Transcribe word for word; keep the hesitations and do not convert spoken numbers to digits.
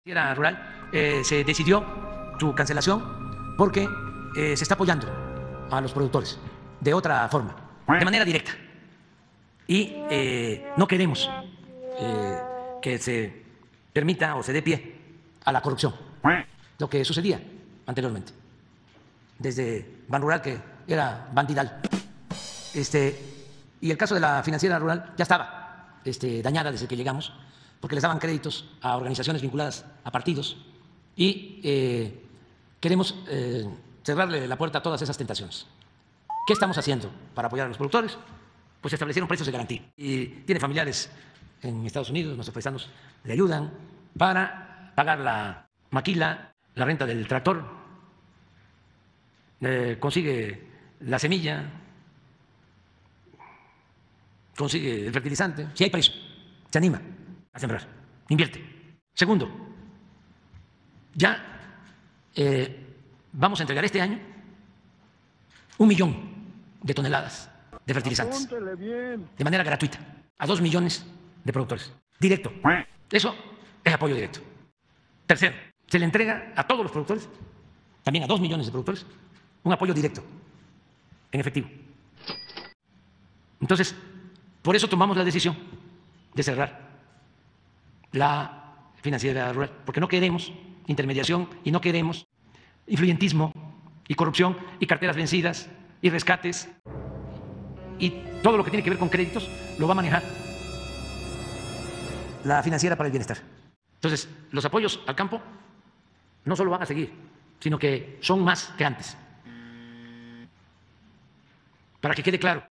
Financiera Rural eh, se decidió su cancelación porque eh, se está apoyando a los productores de otra forma, de manera directa. Y eh, no queremos eh, que se permita o se dé pie a la corrupción, lo que sucedía anteriormente, desde Banrural, que era bandidal. Este, y el caso de la Financiera Rural ya estaba este, dañada desde que llegamos, porque les daban créditos a organizaciones vinculadas a partidos y eh, queremos eh, cerrarle la puerta a todas esas tentaciones. ¿Qué estamos haciendo para apoyar a los productores? Pues establecieron precios de garantía. Y tiene familiares en Estados Unidos, nuestros paisanos le ayudan para pagar la maquila, la renta del tractor, eh, consigue la semilla, consigue el fertilizante, si hay precio, se anima a sembrar, invierte. Segundo, ya eh, vamos a entregar este año un millón de toneladas de fertilizantes de manera gratuita a dos millones de productores, directo. Eso es apoyo directo. Tercero, se le entrega a todos los productores, también a dos millones de productores, un apoyo directo, en efectivo. Entonces, por eso tomamos la decisión de cerrar la Financiera Rural, porque no queremos intermediación y no queremos influyentismo y corrupción y carteras vencidas y rescates, y todo lo que tiene que ver con créditos lo va a manejar la Financiera para el Bienestar. Entonces, los apoyos al campo no solo van a seguir, sino que son más que antes. Para que quede claro.